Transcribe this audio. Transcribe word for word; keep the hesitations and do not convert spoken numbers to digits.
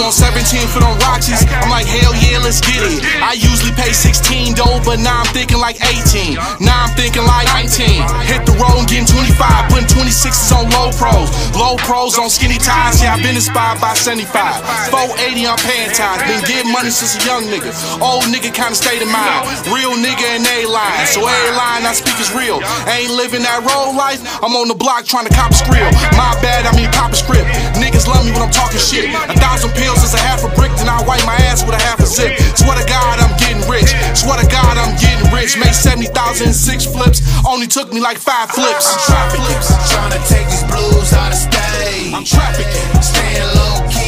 on seventeen for them Roxys. I'm like, hell yeah, let's get it. I usually pay sixteen though, but now I'm thinking like eighteen. Now I'm thinking like nineteen. Hit the road and getting twenty-five, putting twenty-sixes on low pros. Low pros on skinny ties, yeah, I've been inspired by seventy-five. four eighty on paying ties, been getting money since a young nigga. Old nigga kinda state of mind. Real nigga in A-line, so every line I speak is real. Ain't living that road life, I'm on the block trying to cop a script. My bad, I mean pop a script. Niggas love me when I'm talking shit. A thousand pills is a half a brick, then I wipe my ass with a half a zip. Swear to God I'm getting rich, swear to God I'm getting rich. Made seventy thousand in six flips, only took me like five flips. I'm trafficking, trying to take these blues out of stage. I'm trafficking, staying low key.